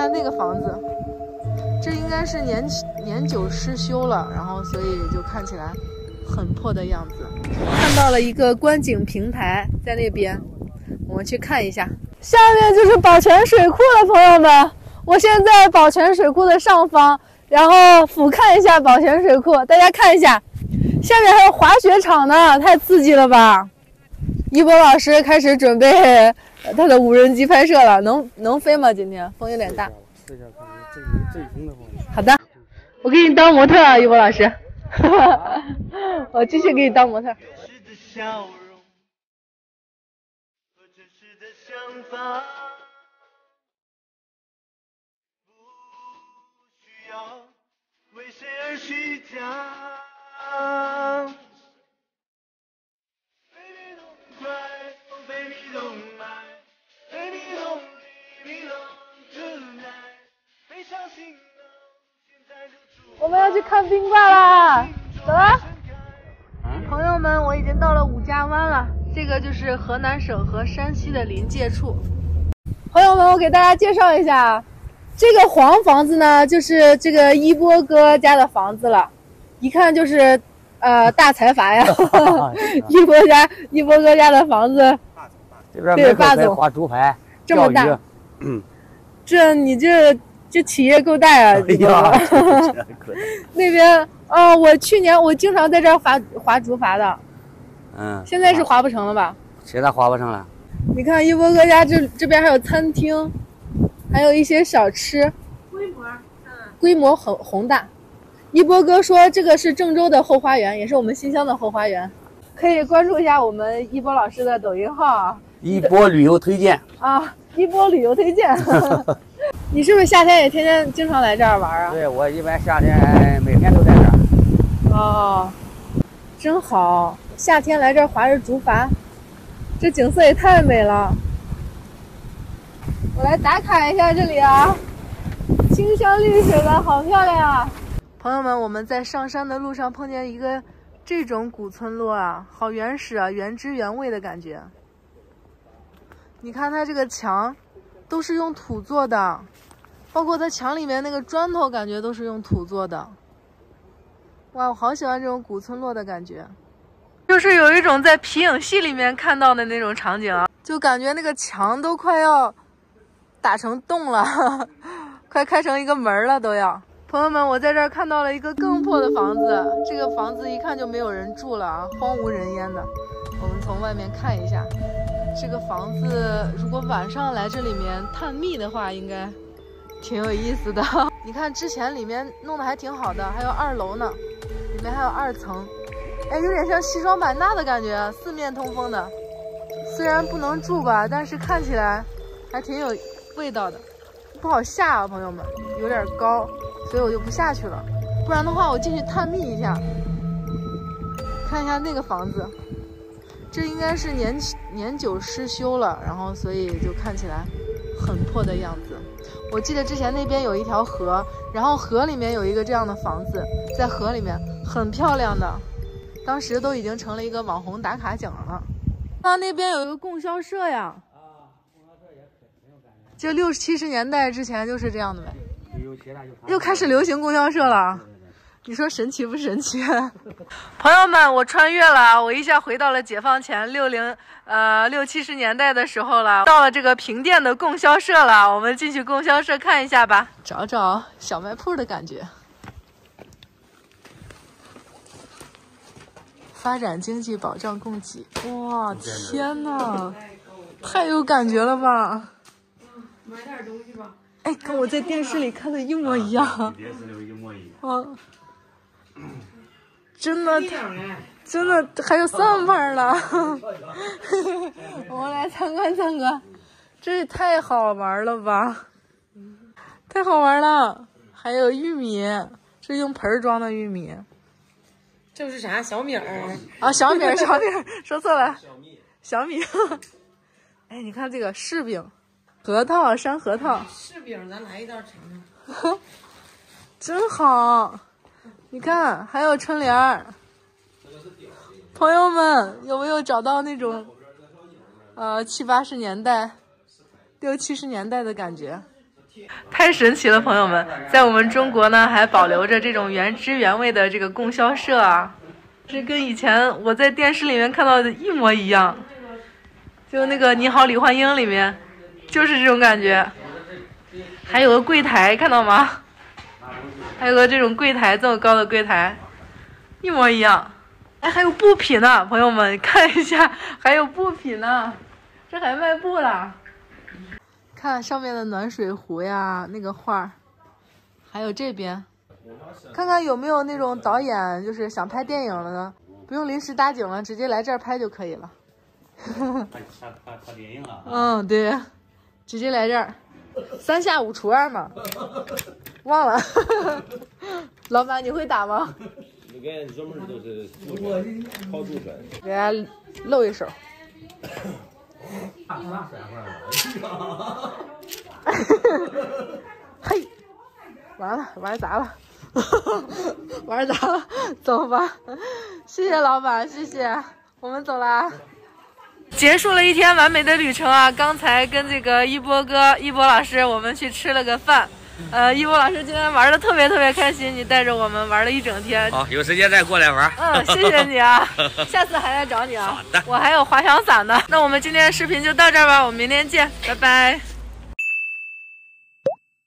下那个房子，这应该是年久失修了，然后所以就看起来很破的样子。看到了一个观景平台在那边，我们去看一下。下面就是宝泉水库了，朋友们。我现在宝泉水库的上方，然后俯瞰一下宝泉水库，大家看一下，下面还有滑雪场呢，太刺激了吧！一博老师开始准备他的无人机拍摄了，能飞吗？今天风有点大。好的，我给你当模特啊，一博老师。我继续给你当模特。 为谁而虚假 Baby don't cry Oh baby don't mind Baby don't leave me alone tonight 别伤心了现在就出我们要去看冰挂啦，走啦！朋友们，我已经到了五家湾了，这个就是河南省和山西的临界处。朋友们，我给大家介绍一下。这个黄房子呢，就是这个一波哥家的房子了，一看就是大财阀呀。一波哥家的房子， 这边对霸总画猪排， 这么大，这你这企业够大呀！哎呀，那边我去年我经常在这儿划竹筏的，现在是划不成了吧？ 现在划不成了。 你看一波哥家这边还有餐厅。还有一些小吃，规模很宏大。一波哥说这个是郑州的后花园，也是我们新乡的后花园，可以关注一下我们一波老师的抖音号啊。 一波旅游推荐啊，一波旅游推荐。你是不是夏天也天天经常来这儿玩啊？ 对，我一般夏天每天都在这儿。 哦，真好，夏天来这儿划着竹筏，这景色也太美了。我来打卡一下这里啊，清香绿水的，好漂亮啊！朋友们，我们在上山的路上碰见一个这种古村落啊，好原始啊，原汁原味的感觉。你看它这个墙都是用土做的，包括它墙里面那个砖头，感觉都是用土做的。哇，我好喜欢这种古村落的感觉，就是有一种在皮影戏里面看到的那种场景啊，就感觉那个墙都快要打成洞了，快开成一个门了都要。朋友们，我在这儿看到了一个更破的房子，这个房子一看就没有人住了啊，荒无人烟的。我们从外面看一下，这个房子如果晚上来这里面探秘的话，应该挺有意思的。你看之前里面弄得还挺好的，还有2楼呢，里面还有2层，哎，有点像西双版纳的感觉，四面通风的。虽然不能住吧，但是看起来还挺有味道的，不好下啊，朋友们，有点高，所以我就不下去了。不然的话，我进去探秘一下，看一下那个房子。这应该是年久失修了，然后所以就看起来很破的样子。我记得之前那边有一条河，然后河里面有一个这样的房子，在河里面很漂亮的，当时都已经成了一个网红打卡景了。那边有一个供销社呀。就60、70年代之前就是这样的呗，又开始流行供销社了，你说神奇不神奇？朋友们，我穿越了，我一下回到了解放前60、70年代的时候了，到了这个平甸的供销社了，我们进去供销社看一下吧，找找小卖铺的感觉。发展经济，保障供给，哇，天哪，太有感觉了吧！买点东西吧。哎，跟我在电视里看的一模一样。电视里一模一样。真的还有3盘了。我们来参观参观，这也太好玩了吧！太好玩了，还有玉米，是用盆装的玉米。 这是啥？小米儿啊，小米儿，说错了，小米。哎，你看这个柿饼。核桃，山核桃， 柿饼，咱来一袋尝尝。真好，你看还有春联儿。朋友们，有没有找到那种70、80年代、60、70年代的感觉？ 太神奇了，朋友们！在我们中国呢，还保留着这种原汁原味的这个供销社啊，这跟以前我在电视里面看到的一模一样。就那个《你好，李焕英》里面，就是这种感觉。还有个柜台，看到吗？还有个这种柜台，这么高的柜台，一模一样。哎，还有布匹呢，朋友们看一下，还有布匹呢，这还卖布了。看上面的暖水壶呀，那个画，还有这边，看看有没有那种导演就是想拍电影了呢，不用临时搭景了，直接来这儿拍就可以了。 拍电影了。 嗯，对，直接来这儿，3下5除2嘛，忘了。老板，你会打吗？ 那个专门都是烤猪粉， 给大家露一手。嘿，完了，玩砸了，玩砸了，走吧。谢谢老板，谢谢，我们走啦。结束了一天完美的旅程啊！刚才跟这个一波哥、一波老师，我们去吃了个饭。一波老师今天玩的特别开心，你带着我们玩了一整天。 好，有时间再过来玩。 谢谢你啊，下次还来找你啊。好的，我还有滑翔伞呢。那我们今天的视频就到这儿吧，我们明天见，拜拜。